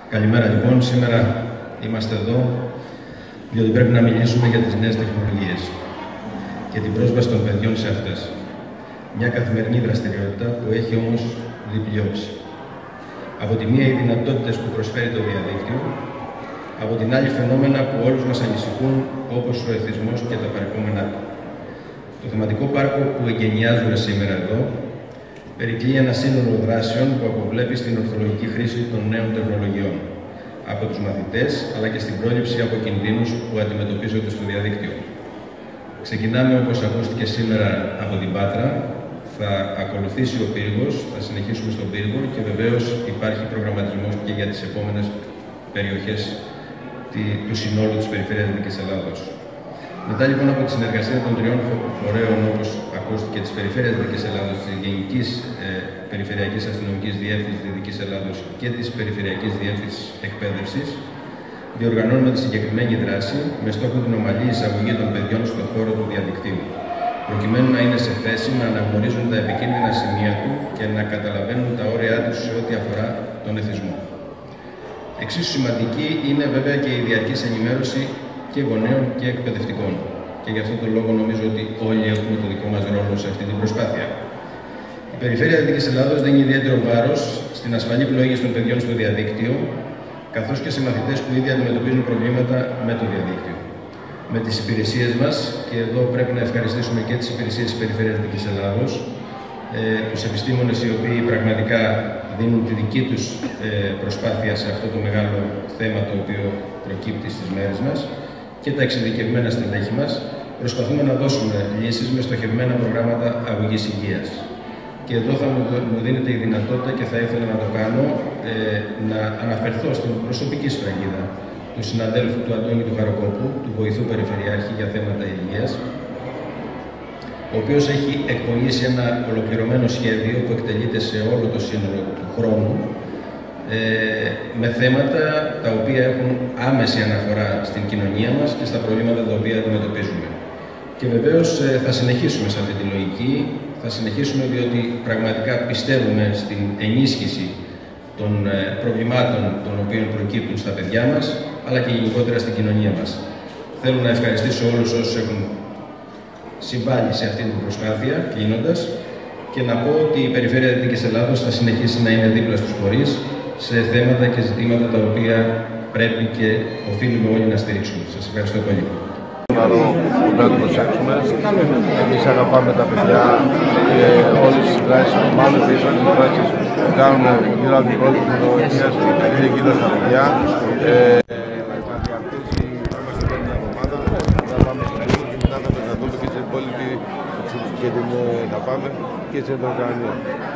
Καλημέρα λοιπόν. Σήμερα είμαστε εδώ διότι πρέπει να μιλήσουμε για τις νέες τεχνολογίες και την πρόσβαση των παιδιών σε αυτές. Μια καθημερινή δραστηριότητα που έχει όμως διπλή όψη. Από τη μία οι δυνατότητες που προσφέρει το διαδίκτυο, από την άλλη φαινόμενα που όλους μας ανησυχούν όπως ο εθισμός και τα παρεπόμενά του. Το θεματικό πάρκο που εγκαινιάζουμε σήμερα εδώ περικλεί ένα σύνολο δράσεων που αποβλέπει στην ορθολογική χρήση των νέων τεχνολογιών από τους μαθητές, αλλά και στην πρόληψη από κινδύνους που αντιμετωπίζονται στο διαδίκτυο. Ξεκινάμε, όπως ακούστηκε σήμερα, από την Πάτρα, θα ακολουθήσει ο Πύργος, θα συνεχίσουμε στον Πύργο και βεβαίως υπάρχει προγραμματισμός και για τις επόμενες περιοχές του συνόλου της Περιφέρειας Δυτικής Ελλάδος. Μετά λοιπόν από τη συνεργασία των τριών φορέων, όπως ακούστηκε, της Περιφέρειας Δυτικής Ελλάδος, της Γενικής Περιφερειακής Αστυνομικής Διεύθυνσης Δυτικής Ελλάδος και της Περιφερειακής Διεύθυνσης Εκπαίδευσης, διοργανώνουμε τη συγκεκριμένη δράση με στόχο την ομαλή εισαγωγή των παιδιών στον χώρο του διαδικτύου, προκειμένου να είναι σε θέση να αναγνωρίζουν τα επικίνδυνα σημεία του και να καταλαβαίνουν τα όρια τους σε ό,τι αφορά τον εθισμό. Εξίσου σημαντική είναι βέβαια και η διαρκής ενημέρωση και γονέων και εκπαιδευτικών. Και γι' αυτόν τον λόγο νομίζω ότι όλοι έχουμε το δικό μας ρόλο σε αυτή την προσπάθεια. Η Περιφέρεια Δυτικής Ελλάδος δίνει ιδιαίτερο βάρος στην ασφαλή πλοήγηση των παιδιών στο διαδίκτυο, καθώς και σε μαθητές που ήδη αντιμετωπίζουν προβλήματα με το διαδίκτυο. Με τις υπηρεσίες μας, και εδώ πρέπει να ευχαριστήσουμε και τις υπηρεσίες της Περιφέρειας Δυτικής Ελλάδος, τους επιστήμονες οι οποίοι πραγματικά δίνουν τη δική τους προσπάθεια σε αυτό το μεγάλο θέμα το οποίο προκύπτει στις μέρες μας, και τα εξειδικευμένα στελέχη μας, προσπαθούμε να δώσουμε λύσεις με στοχευμένα προγράμματα αγωγής υγείας. Και εδώ θα μου δίνεται η δυνατότητα, και θα ήθελα να το κάνω, να αναφερθώ στην προσωπική σφραγίδα του συναδέλφου του Αντώνη του Χαροκόπου, του βοηθού Περιφερειάρχη για θέματα υγείας, ο οποίος έχει εκπονήσει ένα ολοκληρωμένο σχέδιο που εκτελείται σε όλο το σύνολο του χρόνου, με θέματα τα οποία έχουν άμεση αναφορά στην κοινωνία μας και στα προβλήματα τα οποία αντιμετωπίζουμε. Και βεβαίως θα συνεχίσουμε σε αυτή τη λογική, θα συνεχίσουμε διότι πραγματικά πιστεύουμε στην ενίσχυση των προβλημάτων των οποίων προκύπτουν στα παιδιά μας, αλλά και γενικότερα στην κοινωνία μας. Θέλω να ευχαριστήσω όλους όσους έχουν συμβάλει σε αυτή την προσπάθεια, κλείνοντας, και να πω ότι η Περιφέρεια Δυτικής Ελλάδος θα συνεχίσει να είναι δίπλα στους φορείς σε θέματα και ζητήματα τα οποία πρέπει και οφείλουμε όλοι να στηρίξουμε. Σας ευχαριστώ πολύ. Που πρέπει να προσέξουμε. Εμείς αγαπάμε τα παιδιά και όλες τις δράσεις, μάλλον τις όλες τις δράσεις που κάνουμε γύρω από την πρώτη τεχνολογίας είναι γύρω στα παιδιά. Δηλαδή αυτή η πρώτη εβδομάδα θα πάμε στην Αγία και μετά θα μεταδούμε και στην υπόλοιπη και θα πάμε και σε Ευρωπαϊκή.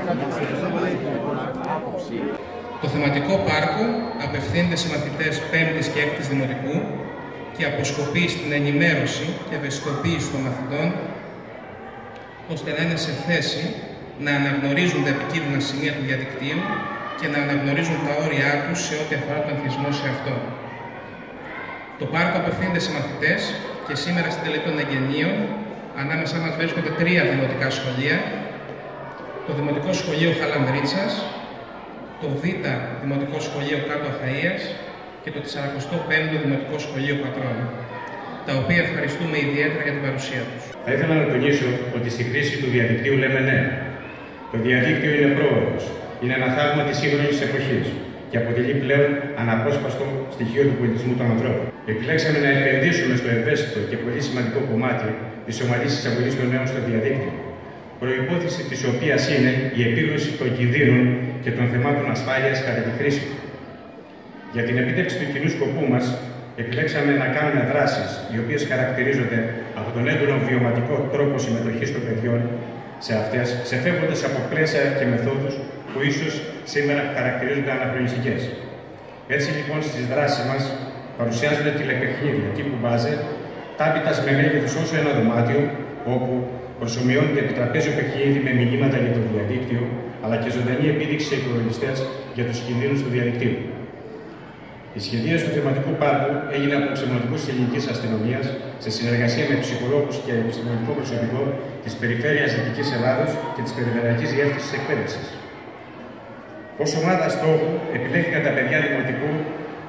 Το θεματικό πάρκο απευθύνεται σε μαθητές 5ης και 6ης Δημοτικού και αποσκοπεί στην ενημέρωση και ευαισθητοποίηση των μαθητών, ώστε να είναι σε θέση να αναγνωρίζουν τα επικίνδυνα σημεία του διαδικτύου και να αναγνωρίζουν τα όρια τους σε ό,τι αφορά τον εθισμό σε αυτό. Το πάρκο απευθύνεται σε μαθητές και σήμερα στην τελετή των εγγενείων ανάμεσά μας βρίσκονται 3 δημοτικά σχολεία: το Δημοτικό Σχολείο Χαλανδρίτσας, το Β' Δημοτικό Σχολείο Κάτω Αχαΐας και το 45ο Δημοτικό Σχολείο Πατρών, τα οποία ευχαριστούμε ιδιαίτερα για την παρουσία τους. Θα ήθελα να τονίσω ότι στη χρήση του διαδικτύου λέμε ναι. Το διαδίκτυο είναι πρόοδος, είναι ένα θαύμα της σύγχρονης εποχής και αποτελεί πλέον αναπόσπαστο στοιχείο του πολιτισμού των ανθρώπων. Επιλέξαμε να επενδύσουμε στο ευαίσθητο και πολύ σημαντικό κομμάτι της ομαλής εισαγωγής των νέων στο διαδίκτυο, προϋπόθεση της οποίας είναι η επίγνωση των κινδύνων και των θεμάτων ασφάλειας κατά τη χρήση. Για την επίτευξη του κοινού σκοπού μας, επιλέξαμε να κάνουμε δράσεις οι οποίες χαρακτηρίζονται από τον έντονο βιωματικό τρόπο συμμετοχής των παιδιών σε αυτές, ξεφεύγοντας από πλαίσια και μεθόδους που ίσως σήμερα χαρακτηρίζονται αναχρονιστικές. Έτσι λοιπόν στις δράσεις μας παρουσιάζονται τηλεπαιχνίδια τύπου μπάζερ, τάπητας με μέγεθος όσο ένα δωμάτιο, όπου προσομοιώνεται επιτραπέζιο παιχνίδι με μηνύματα για το διαδίκτυο, αλλά και ζωντανή επίδειξη σε υπολογιστές για τους κινδύνους του διαδικτύου. Η σχεδίαση του θεματικού πάρκου έγινε από αξιωματικούς της ελληνικής αστυνομίας σε συνεργασία με ψυχολόγους και επιστημονικό προσωπικό της Περιφέρειας Δυτικής Ελλάδος και της Περιφερειακής Διεύθυνσης Εκπαίδευσης. Ως ομάδα στόχου επιλέχθηκαν τα παιδιά δημοτικού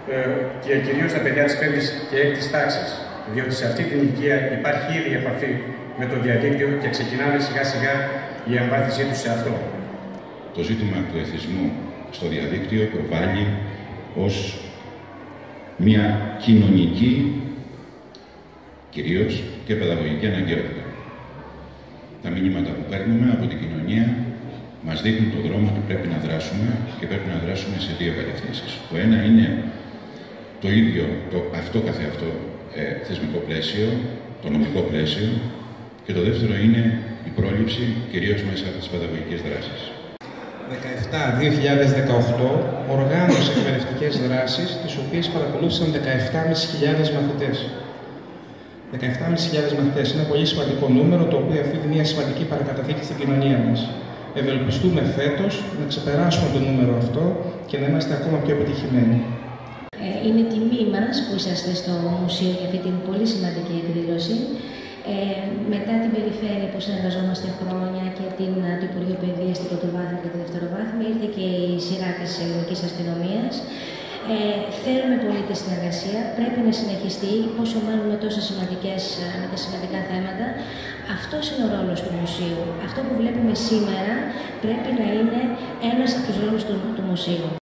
και κυρίως τα παιδιά της 5ης και 6ης τάξης, διότι σε αυτή την ηλικία υπάρχει ήδη επαφή με το διαδίκτυο και ξεκινάμε σιγά σιγά η εμβάθυνσή τους σε αυτό. Το ζήτημα του εθισμού στο διαδίκτυο προβάλλει ως μια κοινωνική, κυρίως και παιδαγωγική αναγκαιότητα. Τα μηνύματα που παίρνουμε από την κοινωνία μας δείχνουν τον δρόμο που πρέπει να δράσουμε και πρέπει να δράσουμε σε δύο κατευθύνσεις. Το ένα είναι το ίδιο, αυτό καθεαυτό θεσμικό πλαίσιο, το νομικό πλαίσιο, και το δεύτερο είναι η πρόληψη, κυρίως μέσα από τις παιδαγωγικές δράσεις. 17-2018 οργάνωσε εκπαιδευτικές δράσεις, τις οποίες παρακολούθησαν 17.500 μαθητές. 17.500 μαθητές είναι ένα πολύ σημαντικό νούμερο, το οποίο αφήνει μια σημαντική παρακαταθήκη στην κοινωνία μας. Ευελπιστούμε φέτος να ξεπεράσουμε το νούμερο αυτό και να είμαστε ακόμα πιο επιτυχημένοι. Είναι τιμή μας που είσαστε στο Μουσείο για αυτή την πολύ σημαντική εκδήλωση. Μετά την περιφέρεια που συνεργαζόμαστε χρόνια και το Υπουργείο Παιδείας στην πρωτοβάθμια και τη δευτεροβάθμια, ήρθε και η σειρά της ελληνικής αστυνομίας. Θέλουμε πολύ τη συνεργασία, πρέπει να συνεχιστεί, πόσο μάλλον με τόσα σημαντικά θέματα. Αυτός είναι ο ρόλος του Μουσείου. Αυτό που βλέπουμε σήμερα πρέπει να είναι ένας από τους ρόλους του Μουσείου.